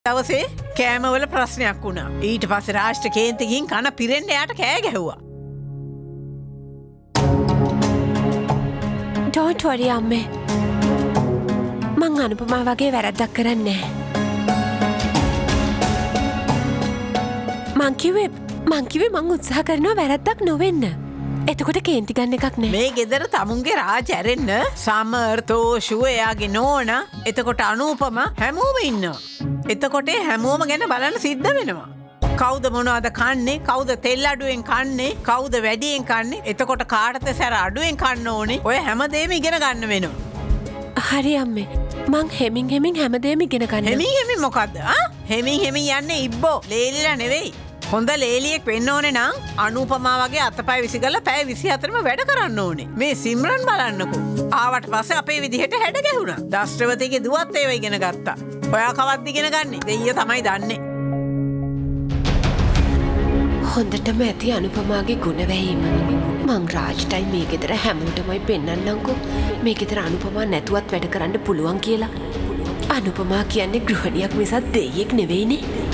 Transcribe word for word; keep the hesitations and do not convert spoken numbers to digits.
දවසේ කෑමවල ප්‍රශ්නයක් වුණා. ඊට පස්සේ රාෂ්ට්‍ර කේන්තිකින් කන පිරෙන්න යාට කෑ ගැහුවා. Don't worry අම්මේ. මං අනුපමා වගේ වැරද්දක් කරන්නේ නැහැ. මං කිව්වේ මං කිව්වේ මං උත්සාහ කරනවා වැරද්දක් නොවෙන්න. එතකොට කේන්ති ගන්න එකක් නෑ. මේ ගෙදර තමුන්ගේ රාජ ඇරෙන්න සමර් තෝෂුව එයාගේ නෝනා එතකොට අනූපම හැමෝම ඉන්නවා. එතකොට හැමෝම ගැන බලන්න සිද්ධ වෙනවා. කවුද මොනවද කන්නේ? කවුද තෙල් අඩුවෙන් කන්නේ? කවුද වැඩියෙන් කන්නේ? එතකොට කාටද සැර අඩුවෙන් කන්න ඕනේ? ඔය හැමදේම ඉගෙන ගන්න වෙනවා. හරි අම්මේ. මං හෙමින් හෙමින් හැමදේම ඉගෙන ගන්නවා. හෙමින් හෙමින් මොකද්ද? ආ? හෙමින් හෙමින් යන්නේ ඉබ්බෝ. ලේලිලා නෙවෙයි. හොඳ ලේලියෙක් වෙන්න ඕනේ නම් අනුපමා වගේ අතපය විසිගලා පැය විසිහතරම වැඩ කරන්න ඕනේ. මේ සිම්රන් බලන්නකෝ. ආවට පස්සේ අපේ විදිහට හැඩ ගැහුණා. දස්ත්‍රවතීගේ දුවත් ඒව ඉගෙන ගත්තා. ඔයා කවද්ද ඉගෙන ගන්නේ? දෙයිය තමයි දන්නේ. හොඳටම ඇති අනුපමාගේ ගුණ වැහිම. මං රාජ්ටයි මේ ගෙදර හැමෝටමයි පෙන්නන්නම්කෝ. මේ ගෙදර අනුපමා නැතුවත් වැඩ කරන්න පුළුවන් කියලා. අනුපමා කියන්නේ ගෘහණියක් මිසක් දෙයියෙක් නෙවෙයිනේ.